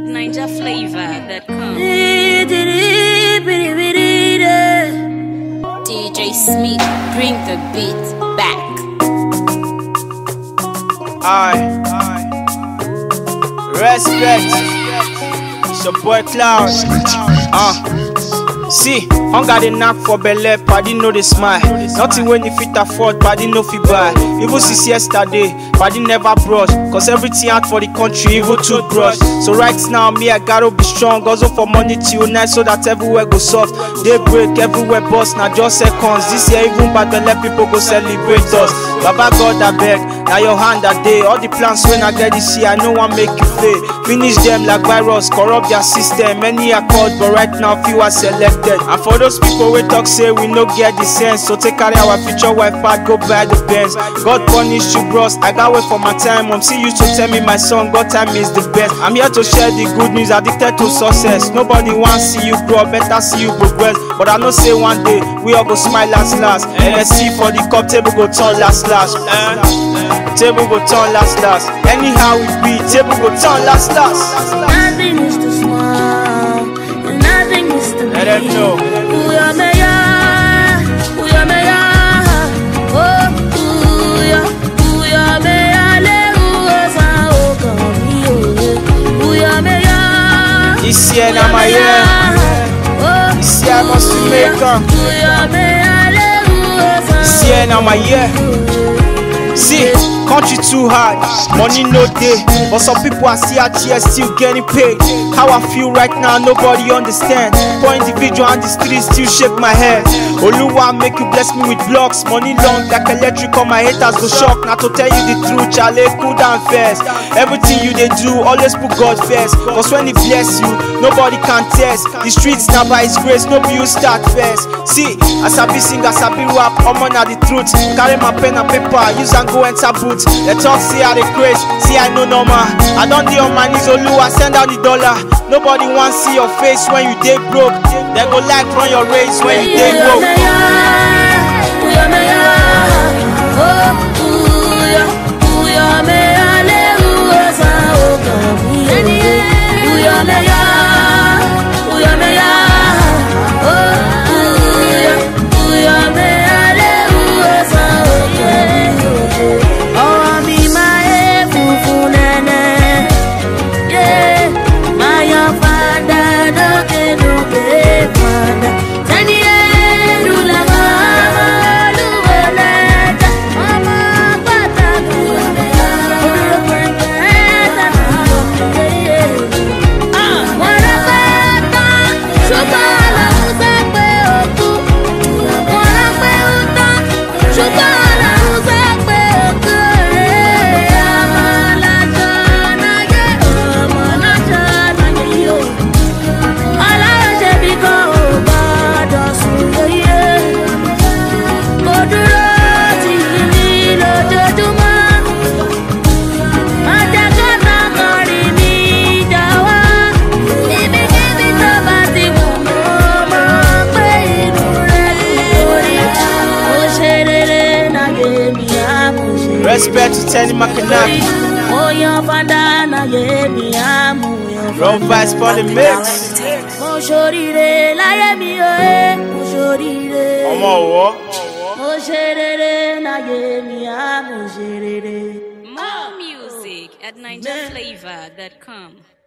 NinjaFlavor.com. DJ Smith, bring the beat back. Respect. It's your boy Cloud. See, hunger dey knack for belle, paddy no dey smile. Nothing when you fit afford, paddy no fit buy. Even since yesterday, paddy never brush. Cause everything out for the country, even toothbrush. So right now, me I gotta be strong. Hustle for money till night so that everywhere go soft. Day break, everywhere bust, now just seconds. This year even bad belle people go celebrate us. Baba God I beg, now your hand a day. All the plans when I get this year, I no one make you fail. Finish them like virus, corrupt their system. Many are called, but right now few are selected. And for those people we talk say we no get the sense, so take carry our future wife part, go buy the Benz. God punish you bros, I got wait for my time. Mom see you to tell me my son, God time is the best. I'm here to share the good news, addicted to success. Nobody wants see you grow, better see you progress. But I know say one day we all go smile last. NSC for the cup, table go turn last. Table go turn last. Anyhow it be, table go turn last. Nothing is too small, nothing is too big. Let them know. This year na my year. This year I must make up. This year na my year. See, country too hard, money no day. But some people I see out here still getting paid. How I feel right now, nobody understand. Poor individual on the street still shake my head. Oluwa make you bless me with blocks. Money long like electric, all my haters go shock. Now to tell you the truth, Charlie, cool down first. Everything you they do, always put God first. Cause when he bless you, nobody can test. The streets now by his grace, no be you start first. See, as I be sing, as I be rap, I'm on the truth. Carry my pen and paper, use and go enter boots. They talk, see how they craze, see I know normal. I don't deal on my knees, Oluwa, send out the dollar. Nobody wants see your face when you day broke. They go like run your race when you day broke. Respect to Tenny Makanaki. Roll Vice for the mix. More music at NinjaFlavor.com.